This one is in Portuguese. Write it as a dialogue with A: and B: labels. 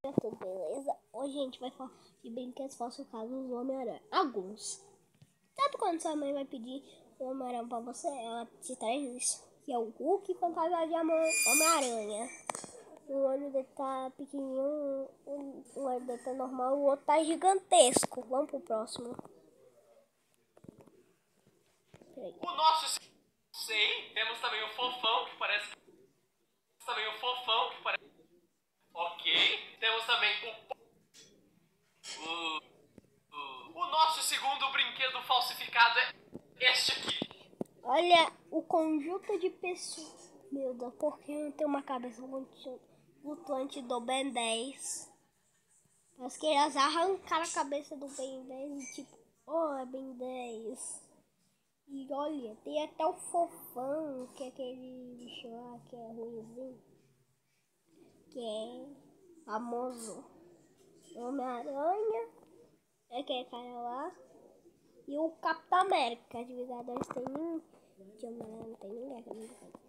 A: Tudo beleza? Hoje a gente vai falar de brinquedos falsificados do Homem-Aranha. Alguns. Sabe quando sua mãe vai pedir o Homem-Aranha pra você? Ela te traz isso. Que é o Hulk fantasia de Homem-Aranha. O olho dele tá pequenininho, o olho dele tá normal, o outro tá gigantesco. Vamos pro próximo.
B: O nosso... Sei, temos também o fofão, que parece... Ok. Temos também o nosso segundo brinquedo falsificado é este aqui.
A: Olha o conjunto de pessoas. Meu Deus, por que não tem uma cabeça flutuante do Ben 10? Parece que eles arrancaram a cabeça do Ben 10 e tipo, oh, é Ben 10. E olha, tem até o fofão, que é aquele bicho lá que é ruimzinho, que é famoso. Homem-Aranha, é aquele cara lá. E o Capitão América, de Vingadores tem um, de Homem-Aranha não tem ninguém.